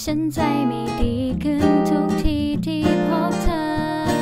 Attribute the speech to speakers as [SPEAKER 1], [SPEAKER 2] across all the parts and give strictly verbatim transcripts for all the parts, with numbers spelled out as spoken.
[SPEAKER 1] ฉันใจไม่ดีขึ้นทุกทีที่พบเธอ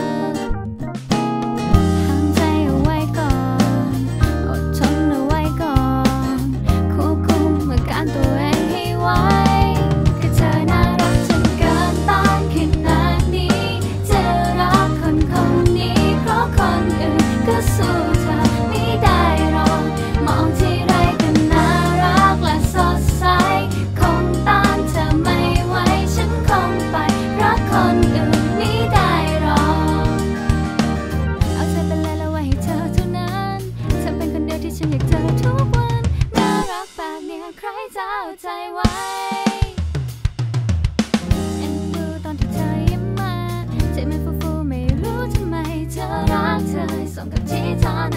[SPEAKER 1] ห้ามใจเอาไว้ก่อนอดทนเอาไว้ก่อนควบคุมอาการตัวเองให้ไว้ก็เธอน่ารักจนเกินต้านขนาดนี้จะรักคนคนนี้เพราะคนอื่นก็สู้เธอไม่ได้หรอกมองที่ไรก็น่ารักและสดใสคงต้านเธอไม่ไหวฉันคงไปรักคนอื่นไม่ได้หรอกเอาเธอเป็นเลยแล้วไว้ให้เธอเท่านั้นเธอเป็นคนเดียวที่ฉันอยากเจอทุกวันน่ารักแบบเนี้ยใครจะเอาใจไว้เอ็นดูตอนที่เธอยิ้มมาใจมันฟูๆไม่รู้ทำไมเธอรักเธอสมกับที่เธอ